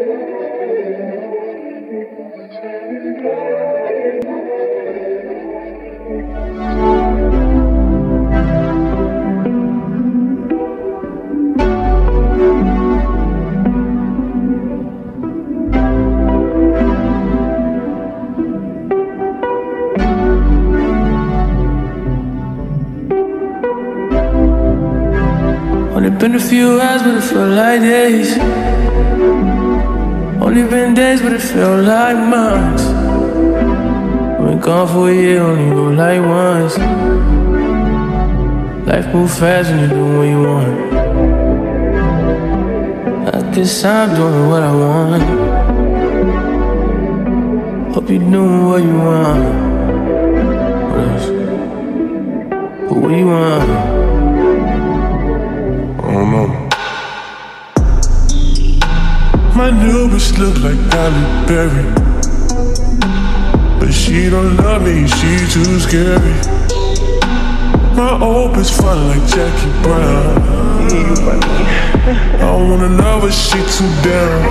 Only been a few hours, but it felt like days. Only been days, but it felt like months. Been gone for a year, only go like once. Life moves fast when you do what you want. I guess I'm doing what I want. Hope you're doing what you want. What else? But what you want? I don't know. My new bitch look like Halle Berry, but she don't love me, she too scary. My old bitch fun like Jackie Brown. I don't wanna love her, she too down.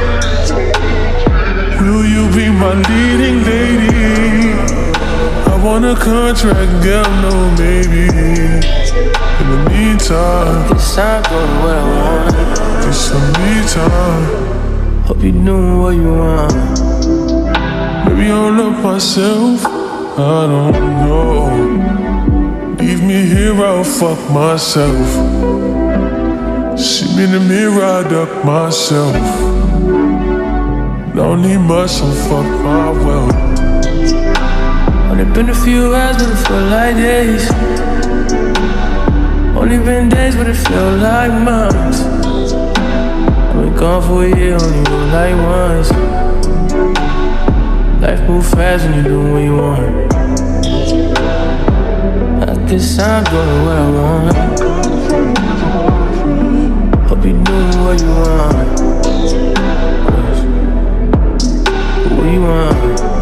Will you be my leading lady? I want a contract, girl, no maybe. In the meantime, Guess I'm doing what I want. it's some me time. Hope you're doing what you want. Maybe I don't love myself, I don't know. Leave me here, I'll fuck myself. See me in the mirror, I duck myself. Don't need much, I'll fuck my wealth. Only been a few hours, but it felt like days. Only been days, but it felt like months. I've been gone for a year, only go like once. Life moves fast when you do what you want. I guess I'm doing what I want. Hope you're doing what you want. What you want?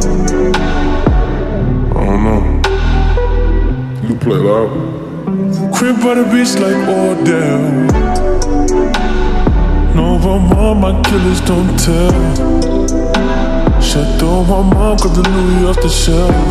I don't know. You play loud. Crib by the beach like Odell. No, but mom, my killers don't tell. Chateau, my mom got the Louis off the shelf.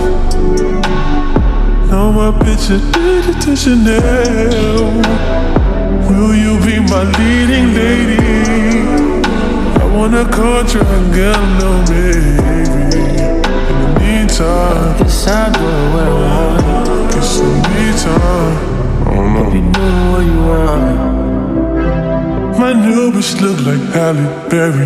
Now my bitch is needed to Chanel. Will you be my leading lady? I want a contract, girl, no baby. In the meantime, Guess I'm doing what I want. it's some me time. I don't know. Hope you're doing what you want. My new bitch look like Halle Berry,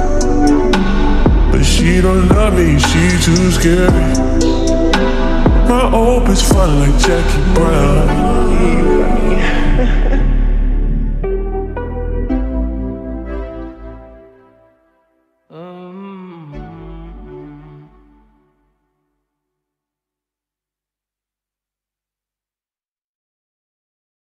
but she don't love me, she too scary. My old bitch fun like Jackie Brown.